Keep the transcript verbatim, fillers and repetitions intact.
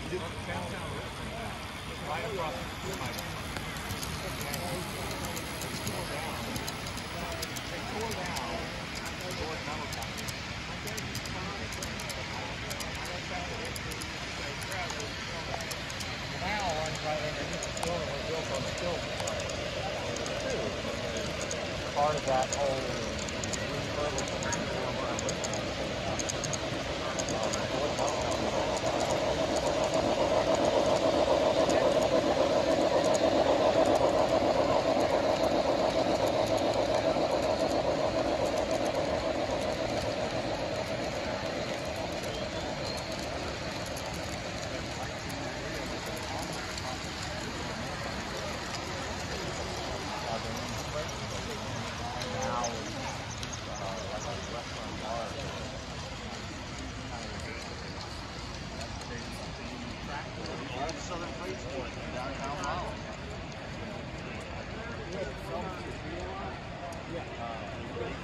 Right across the pipe. They tore down the Lord Metal Company. The canal runs right underneath the building was built on steel. Part of that whole